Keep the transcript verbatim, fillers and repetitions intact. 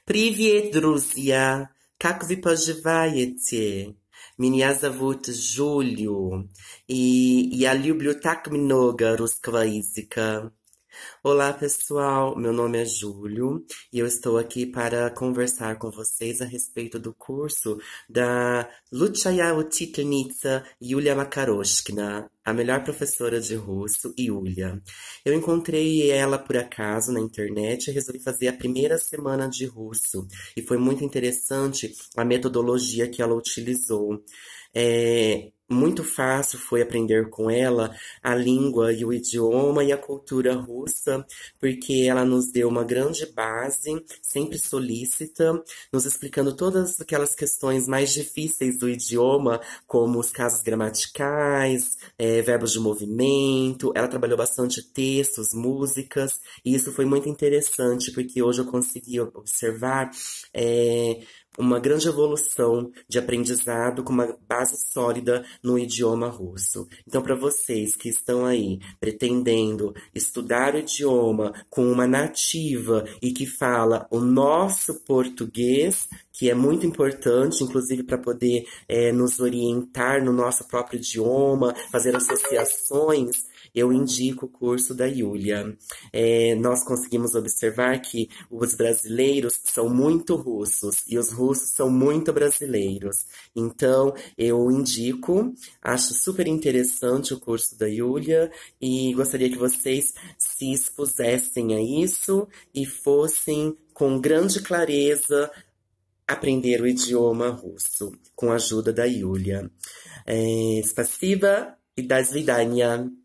Привет, друзья! Как вы поживаете? Меня зовут Жулio, e я люблю так много русского языка. Olá, pessoal. Meu nome é Júlio e eu estou aqui para conversar com vocês a respeito do curso da Luchaya Учительница Yulia Makaroshkina, a melhor professora de russo, Yulia. Eu encontrei ela por acaso na internet e resolvi fazer a primeira semana de russo. E foi muito interessante a metodologia que ela utilizou. É muito fácil foi aprender com ela a língua e o idioma e a cultura russa, porque ela nos deu uma grande base, sempre solícita, nos explicando todas aquelas questões mais difíceis do idioma, como os casos gramaticais, eh, verbos de movimento. Ela trabalhou bastante textos, músicas, e isso foi muito interessante, porque hoje eu consegui observar eh, uma grande evolução de aprendizado com uma base sólida no idioma russo. Então, para vocês que estão aí pretendendo estudar o idioma com uma nativa e que fala o nosso português, que é muito importante, inclusive para poder eh, nos orientar no nosso próprio idioma, fazer associações, eu indico o curso da Yulia. É, nós conseguimos observar que os brasileiros são muito russos e os russos são muito brasileiros. Então, eu indico, acho super interessante o curso da Yulia e gostaria que vocês se expusessem a isso e fossem com grande clareza aprender o idioma russo com a ajuda da Yulia. É, спасибо и до свидания.